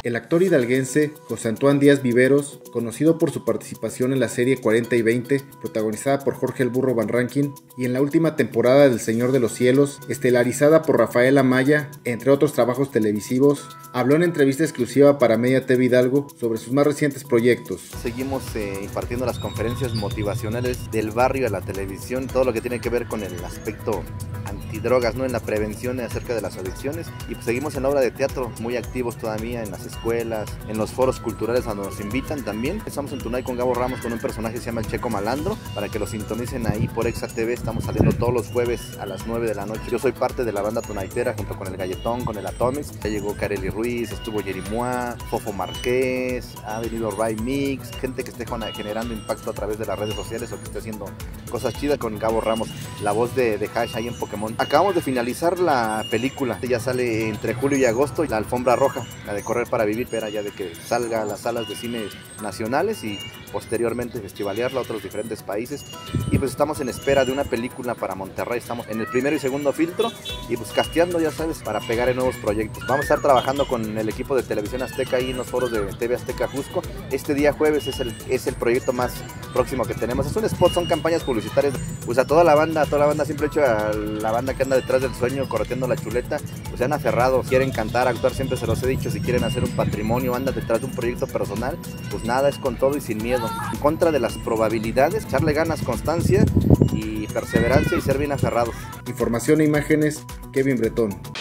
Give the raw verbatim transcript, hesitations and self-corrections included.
El actor hidalguense José Antoine Díaz Viveros, conocido por su participación en la serie cuarenta y veinte, protagonizada por Jorge el Burro Van Rankin, y en la última temporada del Señor de los Cielos, estelarizada por Rafael Amaya, entre otros trabajos televisivos, habló en entrevista exclusiva para Media T V Hidalgo sobre sus más recientes proyectos. Seguimos eh, impartiendo las conferencias motivacionales del barrio a la televisión, todo lo que tiene que ver con el aspecto antidrogas, ¿no? En la prevención acerca de las adicciones, y pues seguimos en la obra de teatro, muy activos todavía en las escuelas, en los foros culturales donde nos invitan también. Estamos en Tunay con Gabo Ramos con un personaje que se llama el Checo Malandro, para que lo sintonicen ahí por Exa T V. Estamos saliendo todos los jueves a las nueve de la noche. Yo soy parte de la banda tunaitera junto con el Galletón, con el Atomics. Ya llegó Kareli Ruiz, estuvo Jerimois, Fofo Marqués, ha venido Ray Mix, gente que esté generando impacto a través de las redes sociales o que esté haciendo cosas chidas con Gabo Ramos, la voz de, de Hash ahí en Pokémon. Acabamos de finalizar la película, ya sale entre julio y agosto, la alfombra roja, la de Correr para Vivir, espera ya de que salga a las salas de cine nacionales y posteriormente festivalearla a otros diferentes países. Y pues estamos en espera de una película para Monterrey, estamos en el primero y segundo filtro y pues casteando, ya sabes, para pegar en nuevos proyectos. Vamos a estar trabajando con el equipo de Televisión Azteca ahí en los foros de T V Azteca Jusco. Este día jueves es el, es el proyecto más próximo que tenemos. Es un spot, son campañas publicitarias, pues a toda la banda, a toda la banda, siempre he hecho a la banda que anda detrás del sueño, correteando la chuleta, pues se han aferrado, quieren cantar, actuar, siempre se los he dicho, si quieren hacer un patrimonio, anda detrás de un proyecto personal, pues nada, es con todo y sin miedo, en contra de las probabilidades, echarle ganas, constancia y perseverancia y ser bien aferrados. Información e imágenes, Kevin Bretón.